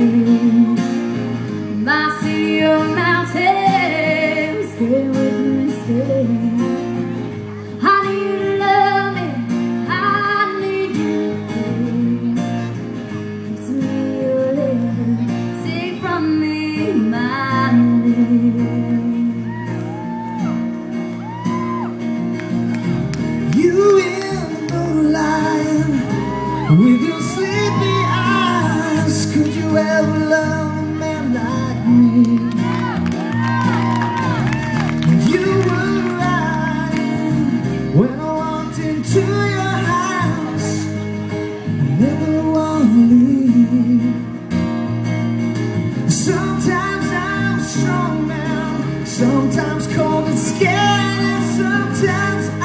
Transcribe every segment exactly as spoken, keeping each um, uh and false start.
living. My sea or mountain, stay with me, stay. I need you to love me, I need you to give to me your living, take from me my living. You in the moonlight with your sleepy eyes, could you ever love a man like me? You were right when I walked into your house. I never want to leave. Sometimes I'm a strong man, sometimes cold and scared, and sometimes I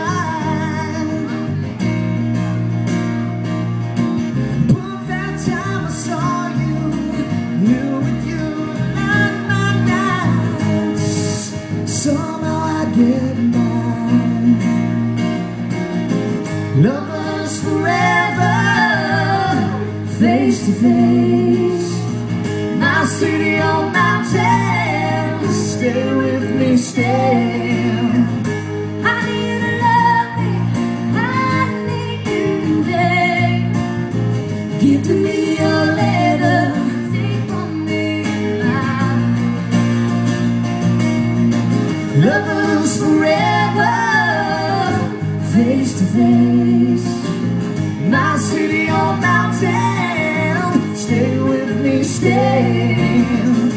somehow I get by. Lovers forever, face to face. My city on mountain, stay with me, stay. I need you to love me, I need you today. Give to me your letter, take from me my lovers forever, face to face. My city on mountain, stay with me, stay.